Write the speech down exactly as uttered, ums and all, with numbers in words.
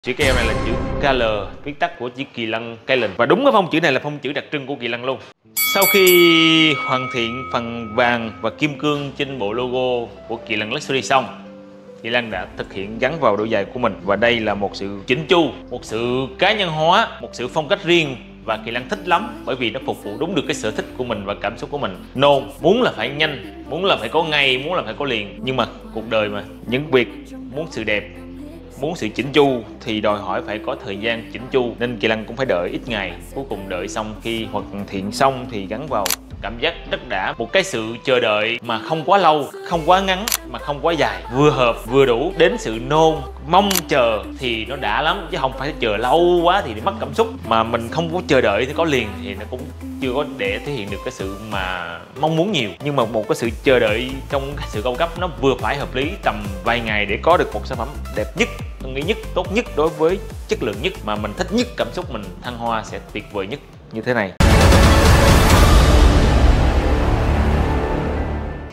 Chữ K này là chữ K L, viết tắt của chữ Kỳ Lân Kylan. Và đúng cái phông chữ này là phông chữ đặc trưng của Kỳ Lân luôn. Sau khi hoàn thiện phần vàng và kim cương trên bộ logo của Kỳ Lân Luxury xong, Kỳ Lân đã thực hiện gắn vào đôi giày của mình. Và đây là một sự chỉnh chu, một sự cá nhân hóa, một sự phong cách riêng. Và Kỳ Lân thích lắm bởi vì nó phục vụ đúng được cái sở thích của mình và cảm xúc của mình. Nôn, muốn là phải nhanh, muốn là phải có ngay, muốn là phải có liền. Nhưng mà cuộc đời mà, những việc muốn sự đẹp, muốn sự chỉnh chu thì đòi hỏi phải có thời gian chỉnh chu, nên Kỳ Lân cũng phải đợi ít ngày. Cuối cùng đợi xong, khi hoàn thiện xong thì gắn vào, cảm giác rất đã. Một cái sự chờ đợi mà không quá lâu, không quá ngắn, mà không quá dài, vừa hợp vừa đủ. Đến sự nôn mong chờ thì nó đã lắm, chứ không phải chờ lâu quá thì mất cảm xúc. Mà mình không có chờ đợi thì có liền thì nó cũng chưa có để thể hiện được cái sự mà mong muốn nhiều. Nhưng mà một cái sự chờ đợi trong cái sự cao cấp nó vừa phải hợp lý, tầm vài ngày để có được một sản phẩm đẹp nhất, tôi nghĩ nhất, tốt nhất đối với chất lượng nhất, mà mình thích nhất, cảm xúc mình thăng hoa sẽ tuyệt vời nhất như thế này.